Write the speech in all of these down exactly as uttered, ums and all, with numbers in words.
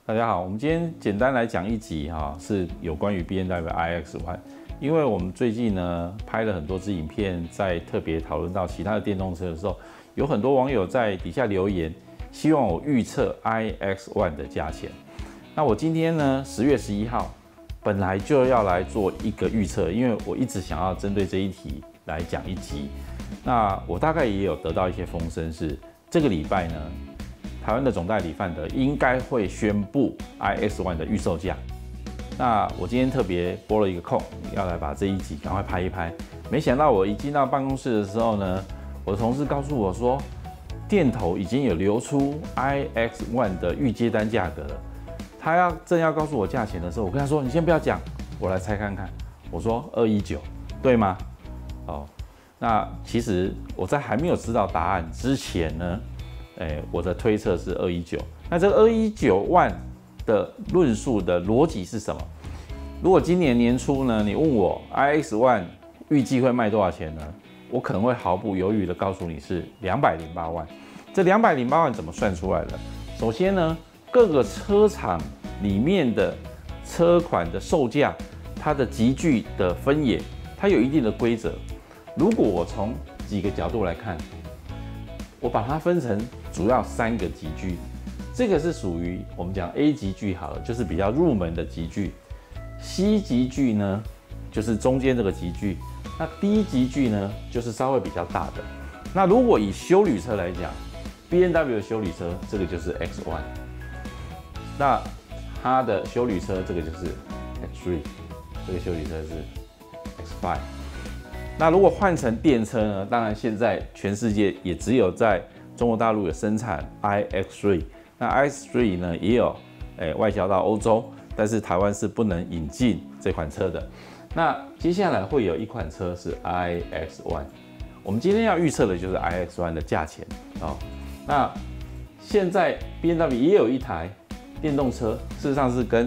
大家好，我们今天简单来讲一集哈，是有关于 B M W i X 一，因为我们最近呢拍了很多支影片，在特别讨论到其他的电动车的时候，有很多网友在底下留言，希望我预测 i X 一的价钱。那我今天呢，十月十一号本来就要来做一个预测，因为我一直想要针对这一题来讲一集。那我大概也有得到一些风声，是这个礼拜呢，台湾的总代理范德应该会宣布 i X 一的预售价。那我今天特别拨了一个空，要来把这一集赶快拍一拍。没想到我一进到办公室的时候呢，我的同事告诉我说，店头已经有流出 i X 一的预接单价格了。他要正要告诉我价钱的时候，我跟他说：“你先不要讲，我来猜看看。”我说：“二一九，对吗？”哦，那其实我在还没有知道答案之前呢，哎，我的推测是二一九。那这个二一九万的论述的逻辑是什么？如果今年年初呢，你问我 i X 一预计会卖多少钱呢？我可能会毫不犹豫的告诉你是两百零八万。这两百零八万怎么算出来的？首先呢，各个车厂里面的车款的售价，它的集聚的分野，它有一定的规则。如果我从几个角度来看，我把它分成主要三个集聚，这个是属于我们讲 A 集聚好了，就是比较入门的集聚。C 集聚呢，就是中间这个集聚。那 D 集聚呢，就是稍微比较大的。那如果以休旅车来讲 ，B M W 的休旅车这个就是 X 一，那它的休旅车这个就是 X 三，这个休旅车是 X 五。那如果换成电车呢？当然现在全世界也只有在中国大陆有生产 i X 三，那 i X 三呢也有诶、欸、外销到欧洲，但是台湾是不能引进这款车的。那接下来会有一款车是 i X 一，我们今天要预测的就是 i X 一的价钱哦。那现在 B M W 也有一台电动车，事实上是跟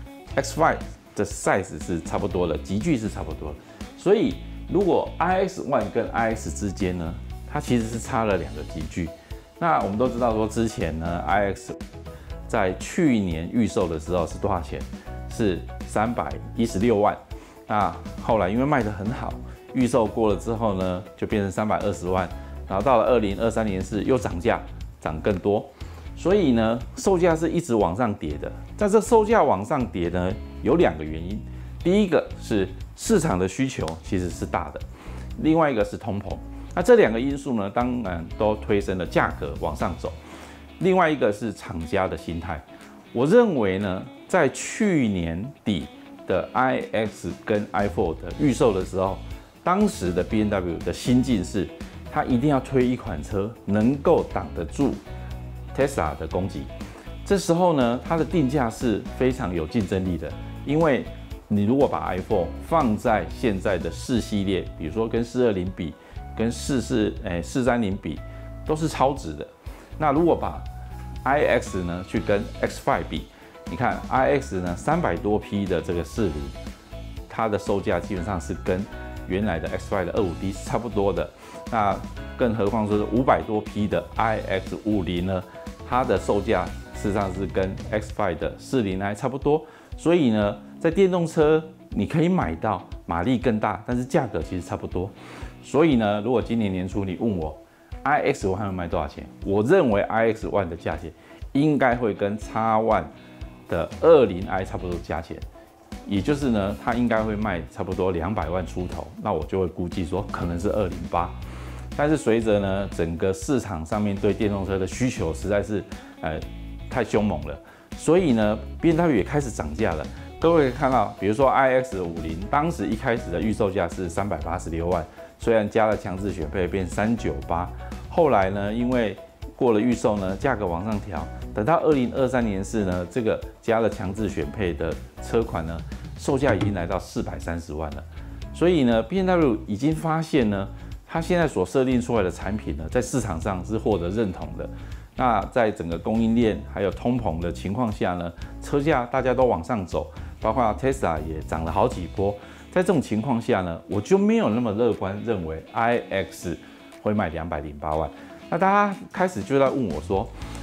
X 五的 size 是差不多的，集聚是差不多的，所以如果 i X 一跟 i X 之间呢，它其实是差了两个集聚。那我们都知道说，之前呢 i X 在去年预售的时候是多少钱？是三百一十六万。那后来因为卖得很好，预售过了之后呢，就变成三百二十万。然后到了二零二三年是又涨价，涨更多。所以呢，售价是一直往上跌的。在这售价往上跌呢，有两个原因。第一个是市场的需求其实是大的，另外一个是通膨。那这两个因素呢，当然都推升了价格往上走。另外一个是厂家的心态。我认为呢，在去年底的 i X 跟 i 四 的预售的时候，当时的 B M W 的心境是，它一定要推一款车能够挡得住 Tesla 的攻击。这时候呢，它的定价是非常有竞争力的，因为你如果把 i 四 放在现在的四系列，比如说跟四二零比，跟四四诶四三零比，都是超值的。那如果把 i X 呢去跟 X 五 比，你看 i X 呢三百多匹的这个四零，它的售价基本上是跟原来的 X 五 的二五 D 是差不多的。那更何况说是五百多匹的 i X 五十呢，它的售价事实上是跟 X 五 的四零 i 差不多。所以呢，在电动车你可以买到马力更大，但是价格其实差不多。所以呢，如果今年年初你问我 i X 一会卖多少钱，我认为 i X 一的价钱应该会跟 X 一 的二十 i 差不多价钱，也就是呢，它应该会卖差不多两百万出头。那我就会估计说可能是二零八。但是随着呢整个市场上面对电动车的需求实在是呃太凶猛了。所以呢 ，B M W 也开始涨价了。各位可以看到，比如说 i X 五十，当时一开始的预售价是三百八十六万，虽然加了强制选配变三九八，后来呢，因为过了预售呢，价格往上调，等到二零二三年是呢，这个加了强制选配的车款呢，售价已经来到四百三十万了。所以呢 ，B M W 已经发现呢，它现在所设定出来的产品呢，在市场上是获得认同的。那在整个供应链还有通膨的情况下呢，车价大家都往上走，包括 Tesla 也涨了好几波。在这种情况下呢，我就没有那么乐观，认为 i X 会卖两百零八万。那大家开始就在问我说，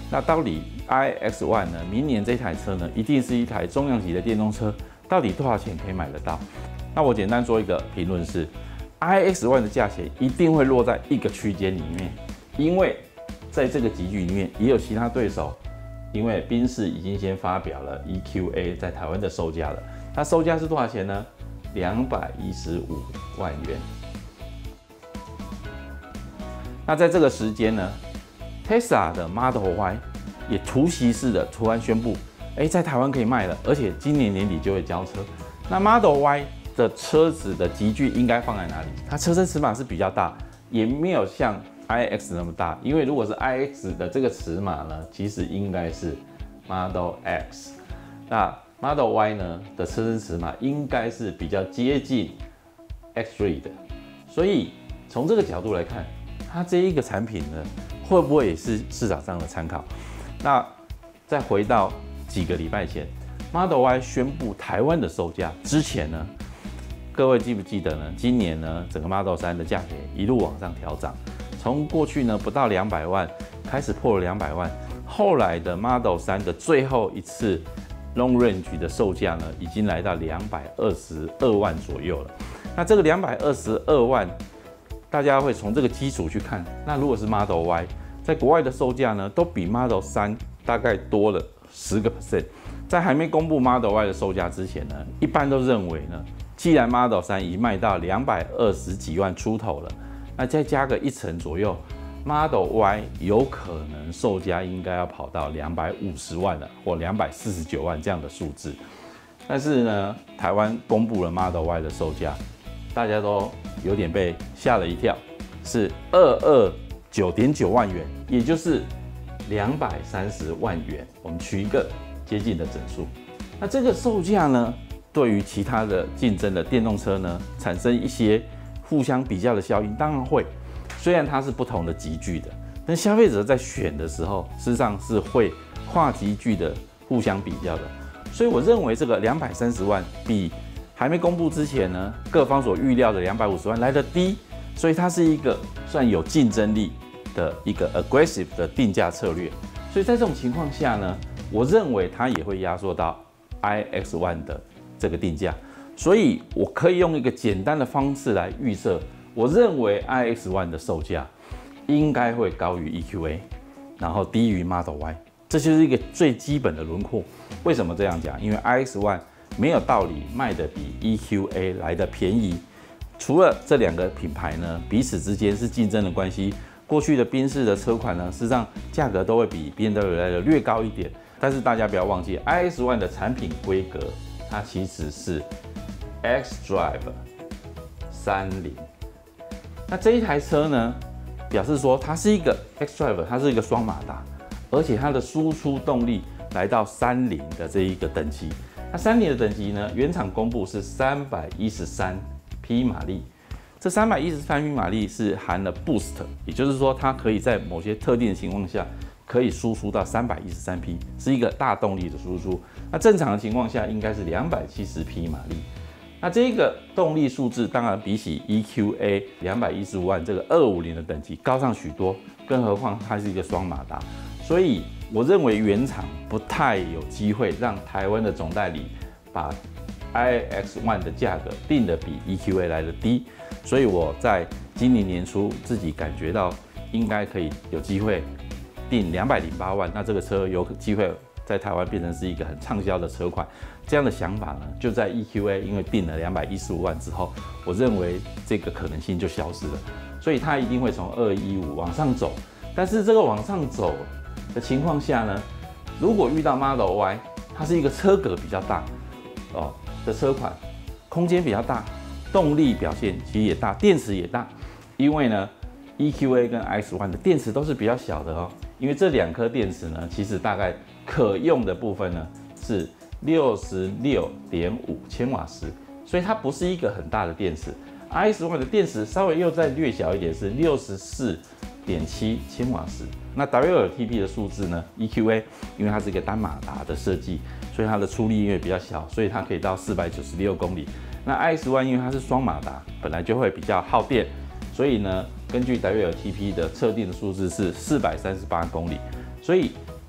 那到底 I X 一 呢？明年这台车呢，一定是一台重量级的电动车，到底多少钱可以买得到？那我简单做一个评论是 ，I X 一 的价钱一定会落在一个区间里面，因为在这个集聚里面也有其他对手，因为宾士已经先发表了 E Q A 在台湾的售价了，它售价是多少钱呢？两百一十五万元。那在这个时间呢 ，Tesla 的 Model Y 也突袭式的突然宣布，哎，在台湾可以卖了，而且今年年底就会交车。那 Model Y 的车子的集聚应该放在哪里？它车身尺码是比较大，也没有像 I X 那么大，因为如果是 I X 的这个尺码呢，其实应该是 Model X。那 Model Y 呢的车身尺码应该是比较接近 X 三 的，所以从这个角度来看，它这一个产品呢，会不会也是市场上的参考？那再回到几个礼拜前 ，Model Y 宣布台湾的售价之前呢，各位记不记得呢？今年呢，整个 Model 三的价格一路往上调涨，从过去呢不到两百万开始破了两百万，后来的 Model 三的最后一次 Long Range 的售价呢，已经来到两百二十二万左右了。那这个两百二十二万，大家会从这个基础去看。那如果是 Model Y， 在国外的售价呢，都比 Model 三大概多了十个 percent。在还没公布 Model Y 的售价之前呢，一般都认为呢，既然 Model 三已卖到两百二十几万出头了，那再加个一成左右 ，Model Y 有可能售价应该要跑到两百五十万了，或两百四十九万这样的数字。但是呢，台湾公布了 Model Y 的售价，大家都有点被吓了一跳，是二二九点九万元，也就是两百三十万元。我们取一个接近的整数。那这个售价呢，对于其他的竞争的电动车呢，产生一些互相比较的效应，当然会。虽然它是不同的集聚的，但消费者在选的时候，事实上是会跨集聚的互相比较的。所以我认为这个两百三十万比还没公布之前呢，各方所预料的两百五十万来得低，所以它是一个算有竞争力的一个 aggressive 的定价策略。所以在这种情况下呢，我认为它也会压缩到 I X 一 的这个定价。所以我可以用一个简单的方式来预测，我认为 I X 一 的售价应该会高于 E Q A， 然后低于 Model Y。这就是一个最基本的轮廓。为什么这样讲？因为 I X 一 没有道理卖的比 E Q A 来的便宜。除了这两个品牌呢，彼此之间是竞争的关系。过去的宾士的车款呢，事实上价格都会比 B M W 来的略高一点。但是大家不要忘记 ，I X 一 的产品规格，它其实是 xDrive 三零。那这一台车呢，表示说它是一个 xDrive， 它是一个双马达。而且它的输出动力来到三零的这一个等级，那三零的等级呢，原厂公布是三百一十三匹马力，这三百一十三匹马力是含了 boost， 也就是说它可以在某些特定的情况下可以输出到三百一十三匹，是一个大动力的输出。那正常的情况下应该是两百七十匹马力。那这个动力数字当然比起 E Q A 两百一十五万这个二五零的等级高上许多，更何况它是一个双马达。所以我认为原厂不太有机会让台湾的总代理把 I X 一 的价格定得比 E Q A 来的低，所以我在今年年初自己感觉到应该可以有机会定两百零八万，那这个车有机会在台湾变成是一个很畅销的车款。这样的想法呢，就在 E Q A 因为定了两百一十五万之后，我认为这个可能性就消失了，所以它一定会从二一五往上走，但是这个往上走的情况下呢，如果遇到 Model Y， 它是一个车格比较大哦的车款，空间比较大，动力表现其实也大，电池也大。因为呢 ，E Q A 跟 I X 一 的电池都是比较小的哦。因为这两颗电池呢，其实大概可用的部分呢是六十六点五千瓦时，所以它不是一个很大的电池。I X 一 的电池稍微又再略小一点，是六十四点七千瓦时。那 W L T P 的数字呢 ？E Q A 因为它是一个单马达的设计，所以它的出力因为比较小，所以它可以到四百九十六公里。那 I X 一 因为它是双马达，本来就会比较耗电，所以呢，根据 W L T P 的测定的数字是四百三十八公里。所以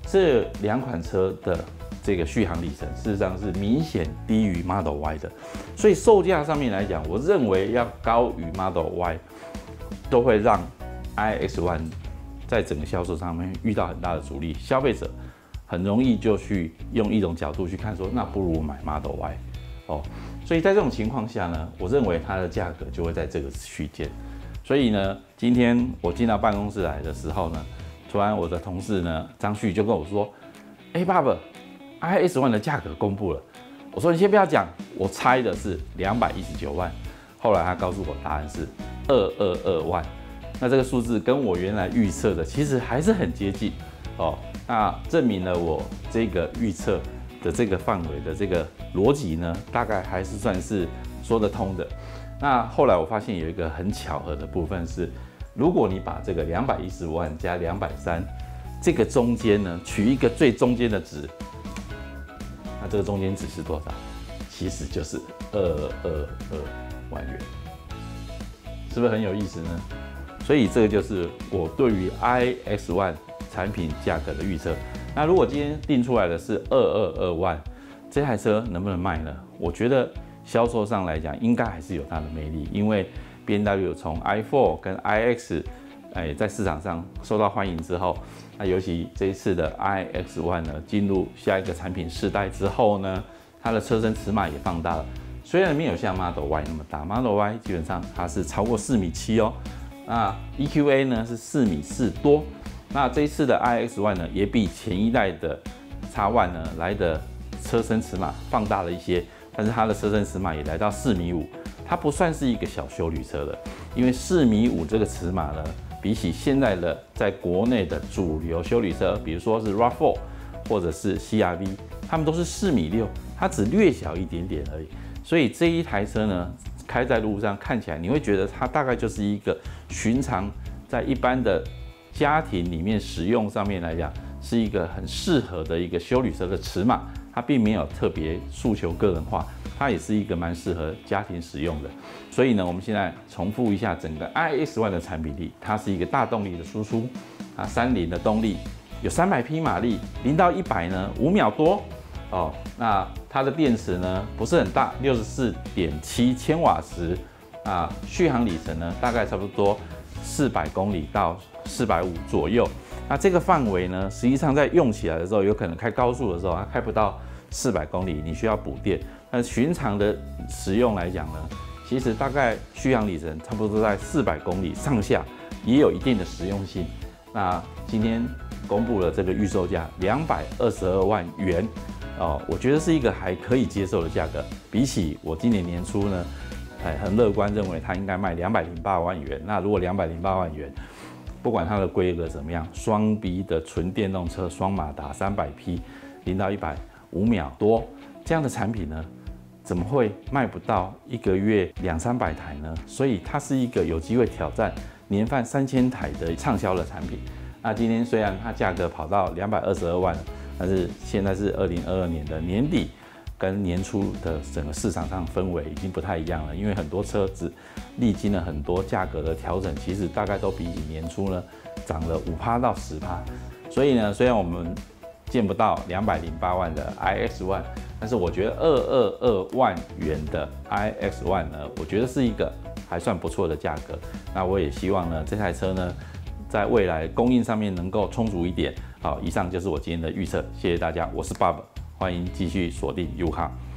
这两款车的这个续航里程，事实上是明显低于 Model Y 的，所以售价上面来讲，我认为要高于 Model Y， 都会让 I X 一 在整个销售上面遇到很大的阻力，消费者很容易就去用一种角度去看说，那不如买 Model Y 哦。所以在这种情况下呢，我认为它的价格就会在这个区间。所以呢，今天我进到办公室来的时候呢，突然我的同事呢张旭就跟我说：“哎，爸爸 ，I X 一 的价格公布了。”我说：“你先不要讲，我猜的是两百一十九万。”后来他告诉我答案是二二二万。那这个数字跟我原来预测的其实还是很接近哦。那证明了我这个预测的这个范围的这个逻辑呢，大概还是算是说得通的。那后来我发现有一个很巧合的部分是，如果你把这个两百一十万加两百三这个中间呢，取一个最中间的值，那这个中间值是多少？其实就是二二二万元，是不是很有意思呢？所以这个就是我对于 I X 一 产品价格的预测。那如果今天定出来的是二二二万，这台车能不能卖呢？我觉得销售上来讲，应该还是有它的魅力，因为 B M W 从 i 四 跟 i X， 哎，在市场上受到欢迎之后，那尤其这一次的 I X 一 呢，进入下一个产品世代之后呢，它的车身尺码也放大了。虽然没有像 Model Y 那么大 ，Model Y 基本上它是超过四米七哦。那 E Q A 呢是四米四多，那这一次的 I X 一 呢也比前一代的 X 一 呢来的车身尺码放大了一些，但是它的车身尺码也来到四米五，它不算是一个小休旅车了，因为四米五这个尺码呢，比起现在的在国内的主流休旅车，比如说是 R A V 四 或者是 C R V， 它们都是四米六，它只略小一点点而已，所以这一台车呢，开在路上看起来，你会觉得它大概就是一个寻常在一般的家庭里面使用上面来讲，是一个很适合的一个休旅车的尺码，它并没有特别诉求个人化，它也是一个蛮适合家庭使用的。所以呢，我们现在重复一下整个 I X 一 的产品力，它是一个大动力的输出啊，三菱的动力有三百匹马力，零到一百呢五秒多。哦，那它的电池呢不是很大，六十四点七千瓦时，啊，续航里程呢大概差不多四百公里到四百五左右。那这个范围呢，实际上在用起来的时候，有可能开高速的时候，它开不到四百公里，你需要补电。那寻常的使用来讲呢，其实大概续航里程差不多在四百公里上下，也有一定的实用性。那今天公布了这个预售价两百二十二万元。哦，我觉得是一个还可以接受的价格，比起我今年年初呢，哎，很乐观认为它应该卖两百零八万元。那如果两百零八万元，不管它的规格怎么样，双 B 的纯电动车，双马达三百匹，零到一百五秒多，这样的产品呢，怎么会卖不到一个月两三百台呢？所以它是一个有机会挑战年贩三千台的畅销的产品。那今天虽然它价格跑到两百二十二万，但是现在是二零二二年的年底，跟年初的整个市场上氛围已经不太一样了，因为很多车子历经了很多价格的调整，其实大概都比起年初呢涨了五趴到十趴。所以呢，虽然我们见不到两百零八万的 I X 一，但是我觉得二二二万元的 I X 一呢，我觉得是一个还算不错的价格。那我也希望呢，这台车呢，在未来供应上面能够充足一点。好，以上就是我今天的预测，谢谢大家，我是 Bob，欢迎继续锁定 U 卡。